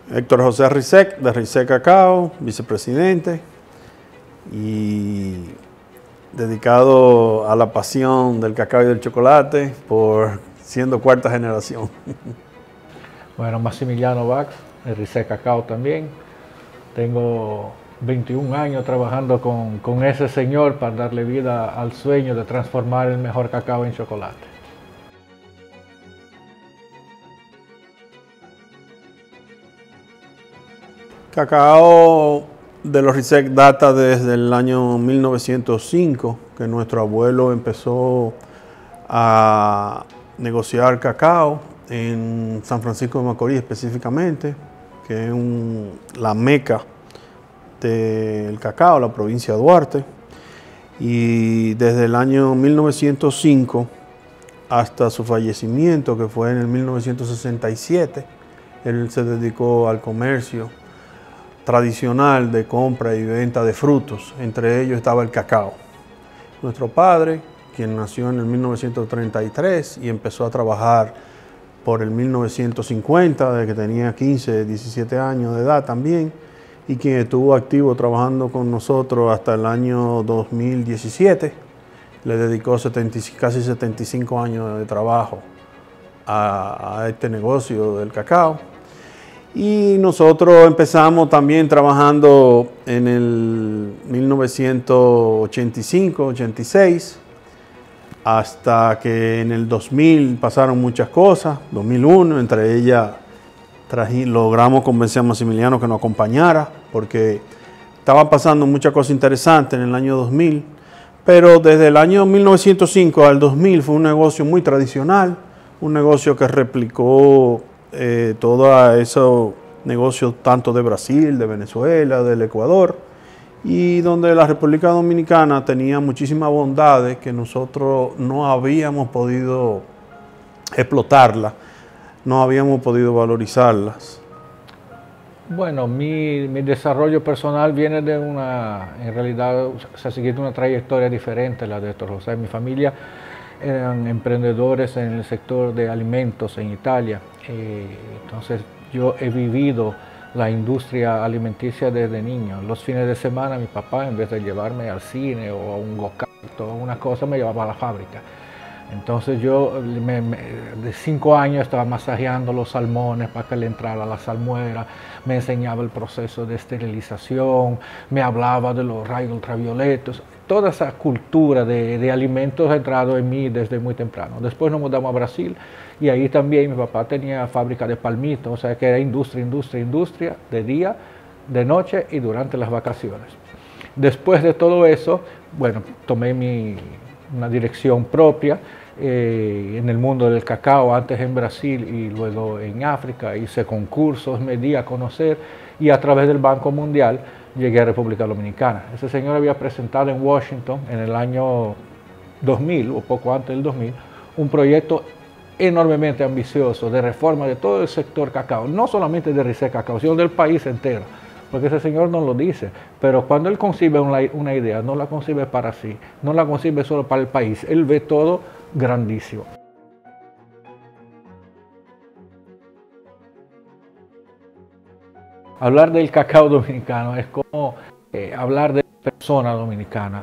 Héctor José Rizek, de Rizek Cacao, vicepresidente, y dedicado a la pasión del cacao y del chocolate por siendo cuarta generación. Bueno, Maximiliano Bax, de Rizek Cacao también. Tengo 21 años trabajando con ese señor para darle vida al sueño de transformar el mejor cacao en chocolate. Cacao de los Rizek data desde el año 1905, que nuestro abuelo empezó a negociar cacao en San Francisco de Macorís específicamente, que es la meca del cacao, la provincia de Duarte. Y desde el año 1905 hasta su fallecimiento, que fue en el 1967, él se dedicó al comercio tradicional de compra y venta de frutos. Entre ellos estaba el cacao. Nuestro padre, quien nació en el 1933 y empezó a trabajar por el 1950, desde que tenía 15, 17 años de edad también, y quien estuvo activo trabajando con nosotros hasta el año 2017, le dedicó casi 75 años de trabajo a este negocio del cacao. Y nosotros empezamos también trabajando en el 1985, 86, hasta que en el 2000 pasaron muchas cosas, 2001, entre ellas logramos convencer a Maximiliano que nos acompañara, porque estaban pasando muchas cosas interesantes en el año 2000, pero desde el año 1905 al 2000 fue un negocio muy tradicional, un negocio que replicó todos esos negocios tanto de Brasil, de Venezuela, del Ecuador, y donde la República Dominicana tenía muchísimas bondades que nosotros no habíamos podido explotarlas, no habíamos podido valorizarlas. Bueno, mi desarrollo personal viene de en realidad, se ha seguido una trayectoria diferente a la de Héctor José. Mi familia eran emprendedores en el sector de alimentos en Italia, entonces yo he vivido la industria alimenticia desde niño. Los fines de semana mi papá, en vez de llevarme al cine o a un go-kart o una cosa, me llevaba a la fábrica. Entonces yo de 5 años estaba masajeando los salmones para que le entrara la salmuera, me enseñaba el proceso de esterilización, me hablaba de los rayos ultravioletos. Toda esa cultura de alimentos ha entrado en mí desde muy temprano. Después nos mudamos a Brasil y ahí también mi papá tenía fábrica de palmitos, o sea que era industria, de día, de noche y durante las vacaciones. Después de todo eso, bueno, tomé una dirección propia en el mundo del cacao, antes en Brasil y luego en África. Hice concursos, me di a conocer y a través del Banco Mundial llegué a República Dominicana. Ese señor había presentado en Washington en el año 2000 o poco antes del 2000 un proyecto enormemente ambicioso de reforma de todo el sector cacao, no solamente de Rizek Cacao, sino del país entero. Porque ese señor no lo dice, pero cuando él concibe una idea, no la concibe para sí, no la concibe solo para el país, él ve todo grandísimo. Hablar del cacao dominicano es como hablar de persona dominicana.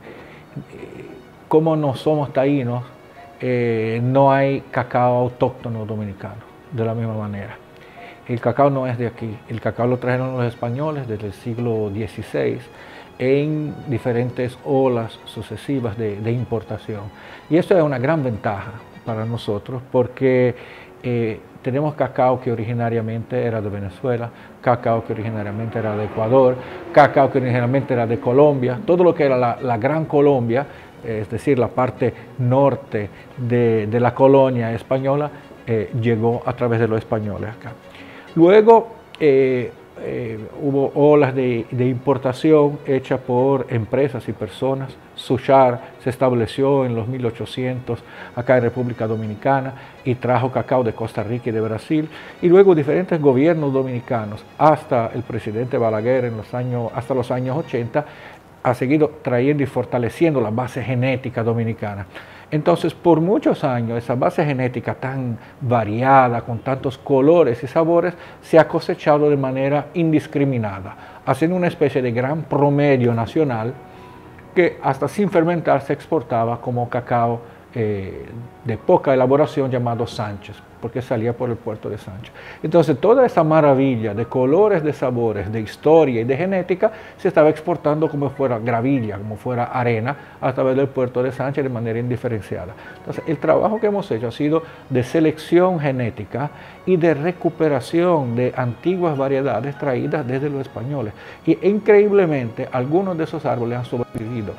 Como no somos taínos, no hay cacao autóctono dominicano, de la misma manera. El cacao no es de aquí, el cacao lo trajeron los españoles desde el siglo XVI en diferentes olas sucesivas de importación. Y esto es una gran ventaja para nosotros porque tenemos cacao que originariamente era de Venezuela, cacao que originariamente era de Ecuador, cacao que originalmente era de Colombia, todo lo que era la Gran Colombia, es decir, la parte norte de la colonia española, llegó a través de los españoles acá. Luego hubo olas de importación hechas por empresas y personas. Suchar se estableció en los 1800 acá en República Dominicana y trajo cacao de Costa Rica y de Brasil. Y luego diferentes gobiernos dominicanos, hasta el presidente Balaguer hasta los años 80, ha seguido trayendo y fortaleciendo la base genética dominicana. Entonces, por muchos años, esa base genética tan variada, con tantos colores y sabores, se ha cosechado de manera indiscriminada, haciendo una especie de gran promedio nacional que hasta sin fermentar se exportaba como cacao de poca elaboración llamado Sánchez, porque salía por el puerto de Sánchez. Entonces, toda esa maravilla de colores, de sabores, de historia y de genética se estaba exportando como fuera gravilla, como fuera arena, a través del puerto de Sánchez de manera indiferenciada. Entonces, el trabajo que hemos hecho ha sido de selección genética y de recuperación de antiguas variedades traídas desde los españoles. Y increíblemente, algunos de esos árboles han sobrevivido.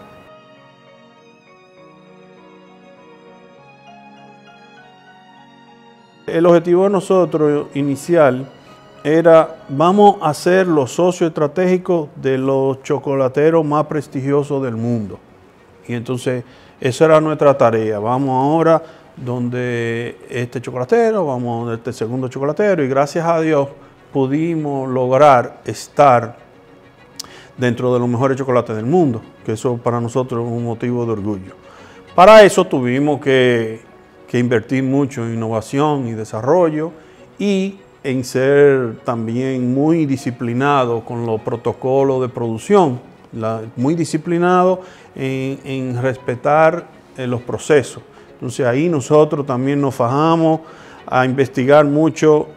El objetivo de nosotros inicial era, vamos a ser los socios estratégicos de los chocolateros más prestigiosos del mundo. Y entonces, esa era nuestra tarea. Vamos ahora donde este chocolatero, vamos donde este segundo chocolatero, y gracias a Dios pudimos lograr estar dentro de los mejores chocolates del mundo, que eso para nosotros es un motivo de orgullo. Para eso tuvimos que invertir mucho en innovación y desarrollo y en ser también muy disciplinado con los protocolos de producción, muy disciplinado en respetar los procesos. Entonces ahí nosotros también nos fajamos a investigar mucho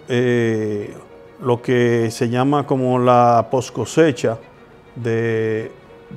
lo que se llama como la post cosecha del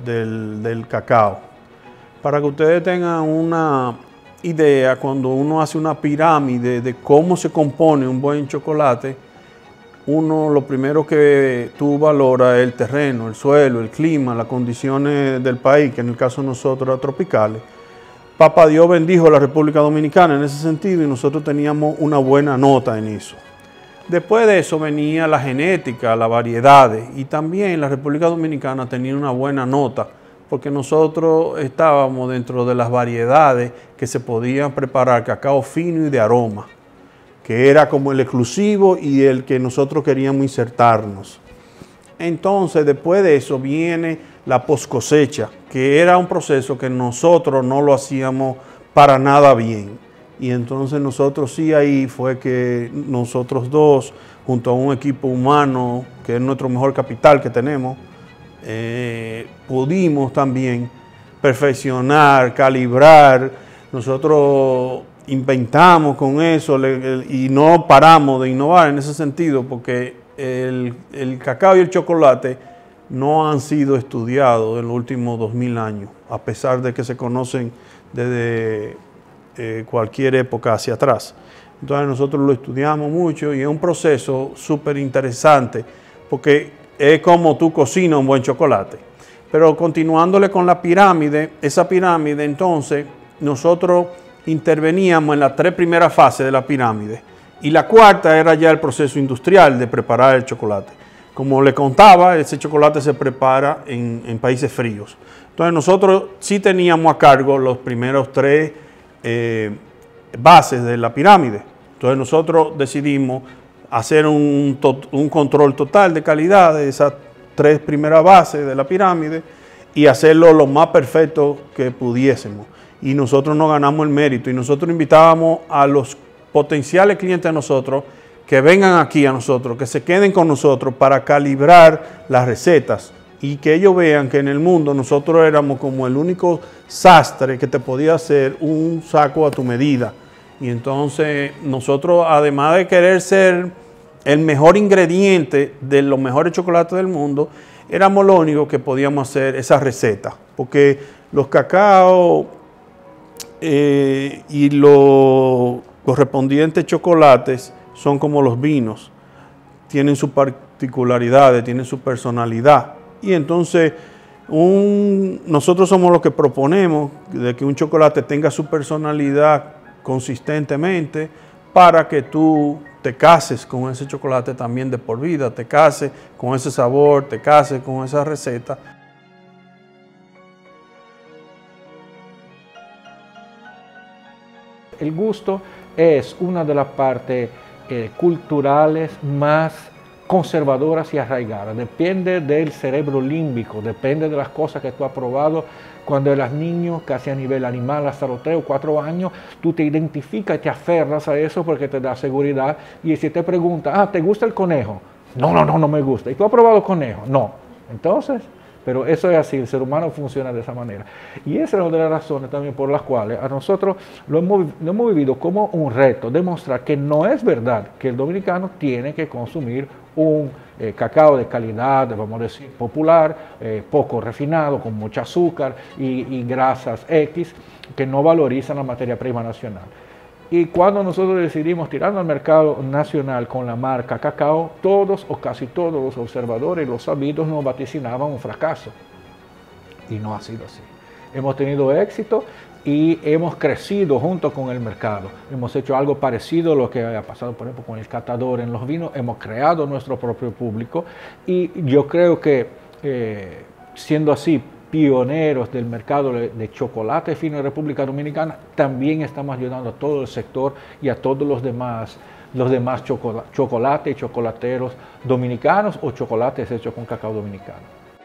cacao. Para que ustedes tengan una idea, cuando uno hace una pirámide de cómo se compone un buen chocolate, uno lo primero que tú valoras es el terreno, el suelo, el clima, las condiciones del país, que en el caso de nosotros eran tropicales. Papá Dios bendijo a la República Dominicana en ese sentido y nosotros teníamos una buena nota en eso. Después de eso venía la genética, las variedades, y también la República Dominicana tenía una buena nota porque nosotros estábamos dentro de las variedades que se podían preparar cacao fino y de aroma, que era como el exclusivo y el que nosotros queríamos insertarnos. Entonces, después de eso viene la post cosecha, que era un proceso que nosotros no lo hacíamos para nada bien. Y entonces nosotros sí, ahí fue que nosotros dos, junto a un equipo humano, que es nuestro mejor capital que tenemos, pudimos también perfeccionar, calibrar. Nosotros inventamos con eso y no paramos de innovar en ese sentido, porque el cacao y el chocolate no han sido estudiados en los últimos 2000 años, a pesar de que se conocen desde cualquier época hacia atrás. Entonces nosotros lo estudiamos mucho y es un proceso súper interesante, porque es como tú cocinas un buen chocolate. Pero continuándole con la pirámide, esa pirámide entonces nosotros interveníamos en las 3 primeras fases de la pirámide y la cuarta era ya el proceso industrial de preparar el chocolate. Como le contaba, ese chocolate se prepara en países fríos. Entonces nosotros sí teníamos a cargo los primeros 3 bases de la pirámide. Entonces nosotros decidimos hacer un control total de calidad de esas 3 primeras bases de la pirámide y hacerlo lo más perfecto que pudiésemos. Y nosotros nos ganamos el mérito y nosotros invitábamos a los potenciales clientes de nosotros que vengan aquí a nosotros, que se queden con nosotros para calibrar las recetas y que ellos vean que en el mundo nosotros éramos como el único sastre que te podía hacer un saco a tu medida. Y entonces nosotros, además de querer ser el mejor ingrediente de los mejores chocolates del mundo, éramos lo único que podíamos hacer esa receta, porque los cacaos y los correspondientes chocolates son como los vinos, tienen sus particularidades, tienen su personalidad. Y entonces nosotros somos los que proponemos de que un chocolate tenga su personalidad consistentemente para que tú te cases con ese chocolate también de por vida, te cases con ese sabor, te cases con esa receta. El gusto es una de las partes culturales más conservadoras y arraigadas. Depende del cerebro límbico, depende de las cosas que tú has probado. Cuando eras niño, casi a nivel animal, hasta los 3 o 4 años, tú te identificas y te aferras a eso porque te da seguridad. Y si te preguntan, ¿te gusta el conejo? No me gusta. ¿Y tú has probado conejo? No. Entonces, pero eso es así, el ser humano funciona de esa manera. Y esa es una de las razones también por las cuales a nosotros lo hemos vivido como un reto, demostrar que no es verdad que el dominicano tiene que consumir un cacao de calidad, vamos a decir, popular, poco refinado, con mucho azúcar y grasas X, que no valorizan la materia prima nacional. Y cuando nosotros decidimos tirarnos al mercado nacional con la marca cacao, todos o casi todos los observadores y los sabidos nos vaticinaban un fracaso. Y no ha sido así. Hemos tenido éxito y hemos crecido junto con el mercado. Hemos hecho algo parecido a lo que ha pasado, por ejemplo, con el catador en los vinos. Hemos creado nuestro propio público y yo creo que siendo así, pioneros del mercado de chocolate fino en República Dominicana, también estamos ayudando a todo el sector y a todos los demás chocolates y chocolateros dominicanos o chocolates hechos con cacao dominicano.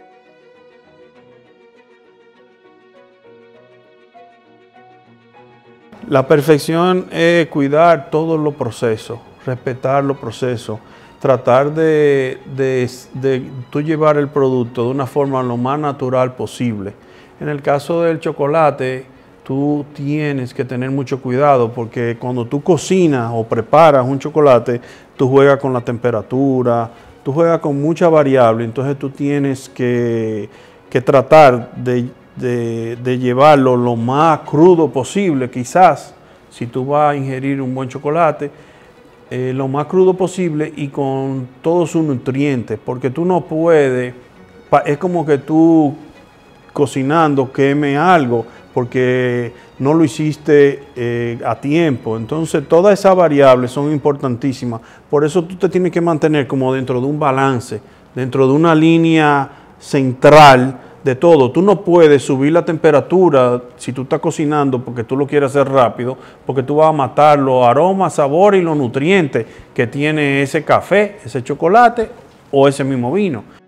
La perfección es cuidar todos los procesos, respetar los procesos, tratar de tú llevar el producto de una forma lo más natural posible. En el caso del chocolate, tú tienes que tener mucho cuidado porque cuando tú cocinas o preparas un chocolate, tú juegas con la temperatura, tú juegas con muchas variables, entonces tú tienes que tratar de llevarlo lo más crudo posible. Quizás, si tú vas a ingerir un buen chocolate, lo más crudo posible y con todos sus nutrientes, porque tú no puedes, es como que tú cocinando queme algo porque no lo hiciste a tiempo. Entonces todas esas variables son importantísimas, por eso tú te tienes que mantener como dentro de un balance, dentro de una línea central de todo. Tú no puedes subir la temperatura si tú estás cocinando porque tú lo quieres hacer rápido, porque tú vas a matar los aromas, sabores y los nutrientes que tiene ese café, ese chocolate o ese mismo vino.